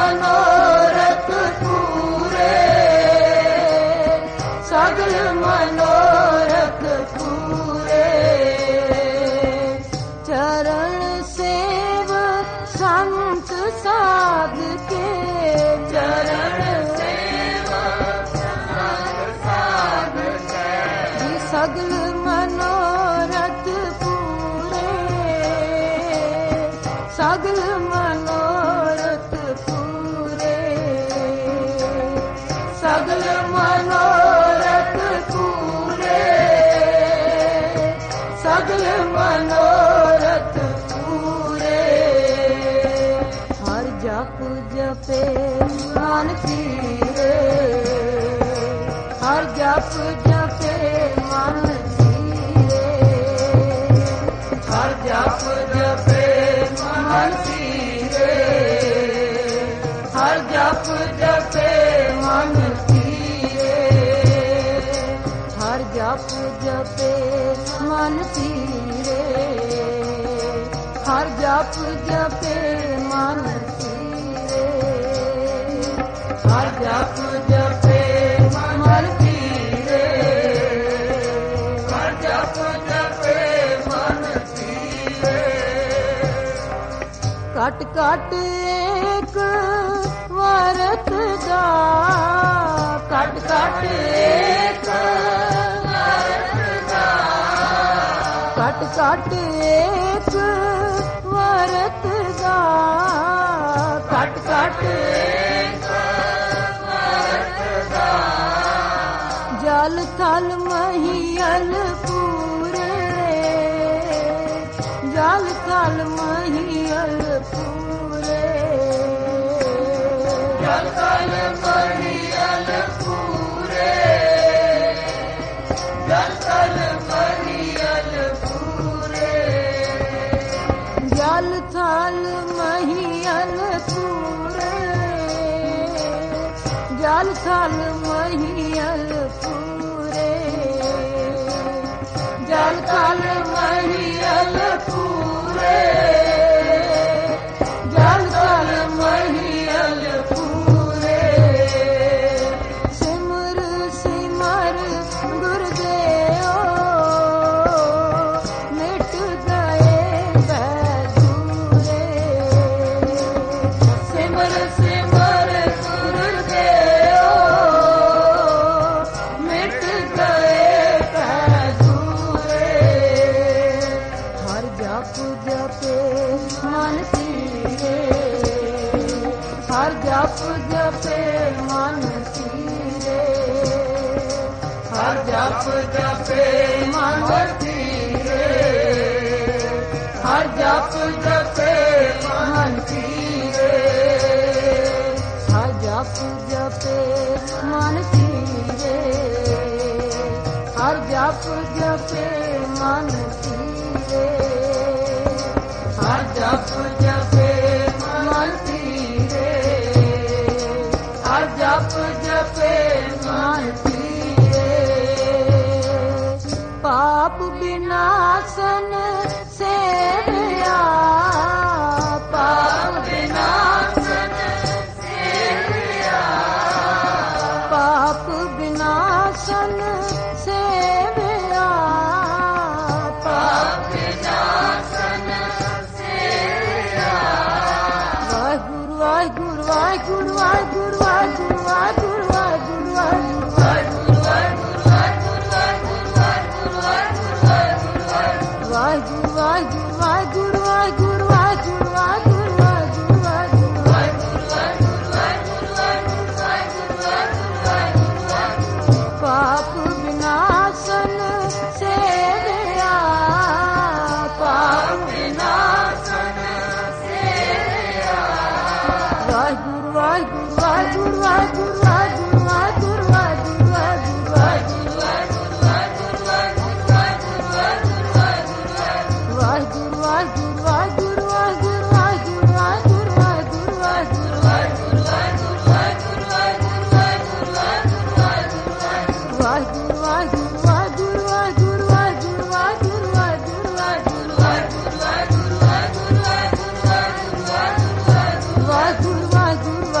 ਮਨੋਰਥ ਪੂਰੇ, ਸਗਲ ਮਨੋਰਥ ਪੂਰੇ। ਚਰਨ ਸੇਵ ਸੰਤ ਸਾਧ ਕੇ, ਚਰਨ ਸੇਵ ਸੰਤ ਸਾਧ ਕੇ, ਸਗਲ ਮਨੋਰਥ ਪੂਰੇ, ਸਗਲ ਮਨੋਰਥ ਪੂਰੇ, ਸਗਲ ਮਨੋਰਥ ਪੂਰੇ, ਸਗਲ ਮਨੋਰਥ ਪੂਰੇ। ਹਰ ਜਪ ਜਪੇ ਮਨ ਧੀਰੇ, ਹਰ ਜਪ ਜਪੇ ਮਨ ਧੀਰੇ, ਹਰ ਜਪ ਜਪੇ ਮਨ ਧੀਰੇ, ਹਰ ਜਪ ਜਪੇ ਮਨ ਧੀਰੇ, ਹਰ ਜਪ ਜਪੇ ਮਨ ਧੀਰੇ, ਹਰ ਜਪ ਜਪੇ ਮਨ ਧੀਰੇ, ਹਰ ਜਪ ਜਪੇ ਮਨ ਧੀਰੇ, ਹਰ ਜਪ ਜਪੇ ਮਨ ਧੀਰੇ। ਘਟ ਘਟ ਏਕ ਵਰਤ ਦਾ, ਘਟ ਘਟ ਏਕ ਵਰਤ ਦਾ, ਘਟ ਘਟ ਏਕ ਵਰਤ ਦਾ, ਘਟ ਘਟ ਏਕ ਵਰਤ ਦਾ। ਜਲ ਥਲ ਮਹੀਅਲ ਪੂਰੇ, ਜਲ ਥਲ ਮਹੀਅਲ ਪੂਰੇ, ਜਲ ਥਲ ਮਹੀਅਲ ਪੂਰੇ, ਜਲ ਥਲ ਮਹੀਅਲ ਪੂਰੇ, ਜਲ ਥਲ ਮਹੀਅਲ ਪੂਰੇ, ਜਲ ਥਲ ਮਹੀਅਲ ਪੂਰੇ, ਜਲ ਥਲ ਮਹੀਅਲ ਪੂਰੇ, ਜਲ ਥਲ ਮਹੀਅਲ ਪੂਰੇ। ਸਿਮਰ ਸਿਮਰ ਗੁਰਦੇਵ, ਮਿਟ ਗਏ ਬੈ ਦੂਰੇ, ਸਿਮਰ ਸਿਮਰ ਗੁਰਦੇਵ, ਮਿਟ ਗਏ ਬੈ ਦੂਰੇ। ਹਰ ਜਪ ਜਪੇ ਮਨ ਧੀਰੇ, ਹਰ ਜਪ ਜਪੇ ਮਨ ਧੀਰੇ, ਹਰ ਜਪ ਜਪੇ ਮਨ ਧੀਰੇ, ਹਰ ਜਪ ਜਪੇ ਮਨ ਧੀਰੇ, ਹਰ ਜਪ ਜਪੇ ਮਨ ਧੀਰੇ, ਹਰ ਜਪ ਜਪੇ ਮਨ ਧੀਰੇ, ਹਰ ਜਪ ਜਪੇ ਮਨ ਧੀਰੇ, ਹਰ ਜਪ ਜਪੇ ਮਨ ਧੀਰੇ। ਪਾਪ ਵਿਨਾਸ਼ਨ ਸੇਵਿਆ, ਪਾਪ ਵਿਨਾਸ਼ਨ ਸੇਵਿਆ, ਪਾਪ ਵਿਨਾਸ਼ਨ ਸੇਵਿਆ, ਪਾਪ ਵਿਨਾਸ਼ਨ ਸੇਵਿਆ। ਵਾਹਿਗੁਰੂ ਵਾਹਿਗੁਰੂ ਵਾਹਿਗੁਰੂ ਵਾਹਿਗੁਰੂ ਵਾਹਿਗੁਰੂ ਵਾਹਿਗੁਰੂ ਵਾਹਿਗੁਰੂ ਵਾਹਿਗੁਰੂ ਵਾਹਿਗੁਰੂ ਵਾਹਿਗੁਰੂ ਵਾਹਿਗੁਰੂ ਵਾਹਿਗੁਰੂ ਵਾਹਿਗੁਰੂ ਪਾਪ ਵਿਨਾਸ਼ਨ ਸੇਵਿਆ, ਪਾਪ ਵਿਨਾਸ਼ਨ ਸੇਵਿਆ। ਵਾਹਿਗੁਰੂ ਵਾਹਿਗੁਰੂ ਵਾਹਿਗੁਰੂ ਵਾਹਿਗੁਰੂ ਵਾਹਿਗੁਰੂ ਵਾਹਿਗੁਰੂ ਵਾਹਿਗੁਰੂ ਵਾਹਿਗੁਰੂ ਵਾਹਿਗੁਰੂ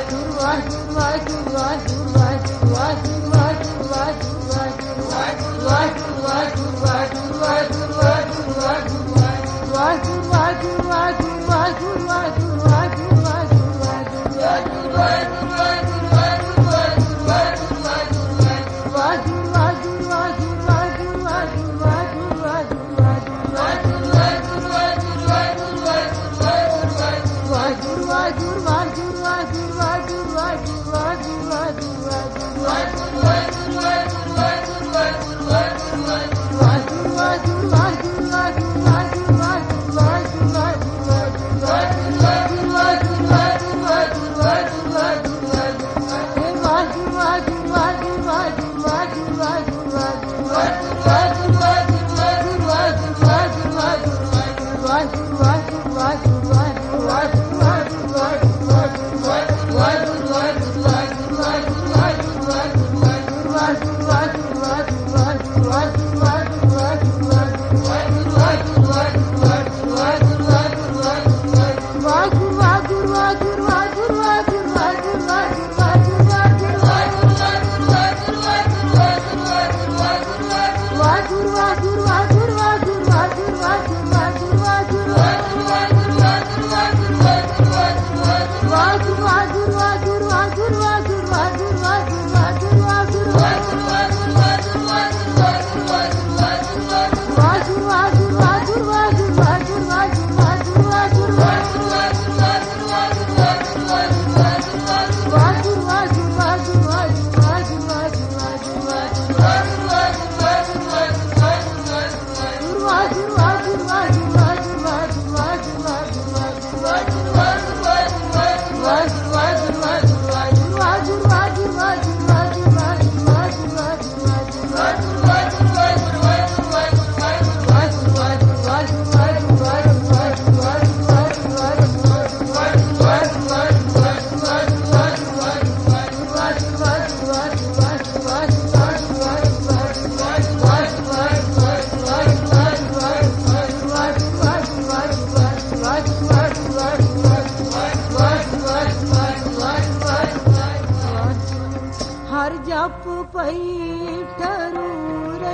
ਹਰ ਜਪ ਪਈ ਠਰੂ ਰੇ,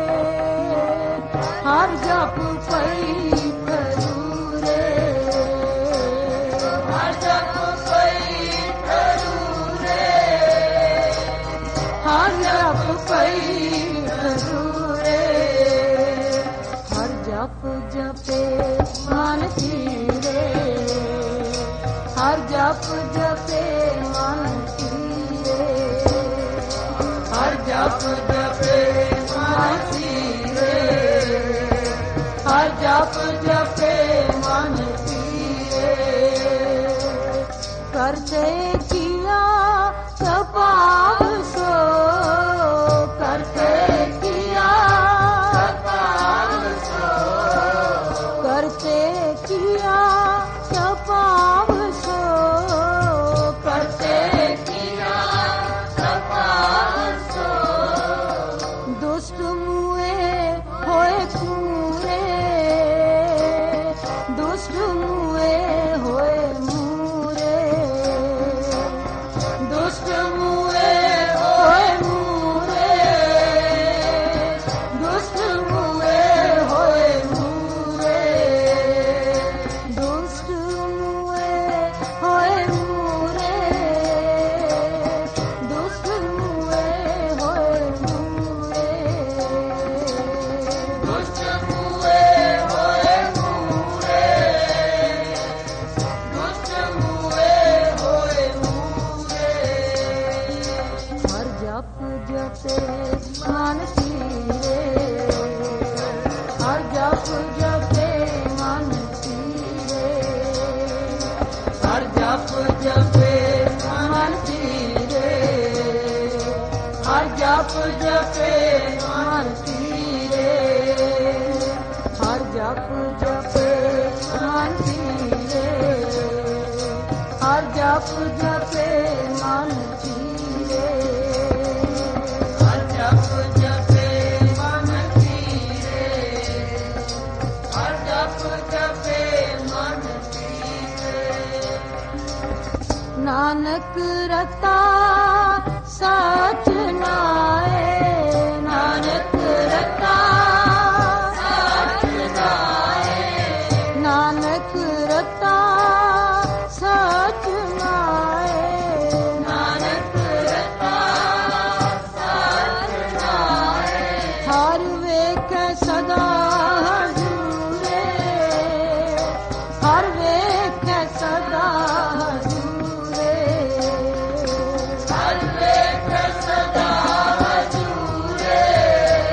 ਹਰ ਜਪ ਪਈ ਠਰੂ ਰੇ, ਹਰ ਜਪ ਪਈ ਠਰੂ ਰੇ, ਹਰ ਜਪ ਪਈ ਠਰੂ ਰੇ, ਹਰ ਜਪ ਜਪੇ ਮਨ ਧੀਰੇ, ਹਰ ਜਪ ਜਪੇ ਮਨ ਜਪ ਜਪੇ ਮਨ ਧੀਰੇ, ਹਰ ਜਪ ਜਪੇ ਮਨ ਧੀਰੇ, ਕਰਤੇ ਕੀਆ ਸਪਾਵ ਸੋ, ਕਰਤੇ ਕੀਆ ਸਪਾਵ ਸੋ, ਕਰਤੇ ਕੀਆ ਸਪਾਵ ਸੋ, ਕਰਤੇ ਕੀਆ ਸਪਾਵ ਸੋ, ਦੁਸ਼ਟ ਮੂਏ ਹੋਏ ਕੂਰੇ, ਦੁਸ਼ਟ ਮੂਏ ਹੋਏ ਮੂਰੇ, ਦੁਸ਼ਟ ਮੂਏ ਹੋਏ ਮੂਰੇ, ਦੁਸ਼ਟ ਮੂਏ ਹੋਏ ਮੂਰੇ, ਦੁਸ਼ਟ ਮੂਏ ਹੋਏ ਮੂਰੇ, ਦੁਸ਼ਟ ਮੂਏ ਹੋਏ ਮੂਰੇ, ਦੁਸ਼ਟ ਮੂਏ ਹੋਏ ਮੂਰੇ, ਦੁਸ਼ਟ ਮੂਏ ਹੋਏ ਮੂਰੇ, ਹਰ ਜਪ ਜਪੇ ਮਨ ਧੀਰੇ, ਹਰ ਜਪ ਜਪੇ ਮਨ ਧੀਰੇ, ਹਰ ਜਪ ਜਪੇ ਮਨ ਧੀਰੇ, ਹਰ ਜਪ ਜਪੇ ਮਨ ਧੀਰੇ, ਹਰ ਜਪ ਜਪੇ ਮਨ ਧੀਰੇ, ਹਰ ਜਪ ਜਪੇ ਮਨ ਧੀਰੇ, ਹਰ ਜਪ ਜਪੇ ਮਨ ਧੀਰੇ, ਹਰ ਜਪ ਜਪੇ ਮਨ ਧੀਰੇ, ਨਾਨਕ ਰਤਾ ਸਚ ਨਾਏ, ਨਾਨਕ ਰਤਾ ਸਚ ਨਾਏ, ਨਾਨਕ ਰਤਾ ਸਚ ਨਾਏ, ਨਾਨਕ ਰਤਾ ਸਚ ਨਾਏ, ਹਰ ਵੇਖੈ ਸਦਾ ਹਜ਼ੂਰੇ, ਹਰ ਵੇਖੈ ਸਦਾ ਹਜ਼ੂਰੇ, ਹਰ ਵੇਖੈ ਸਦਾ ਹਜ਼ੂਰੇ,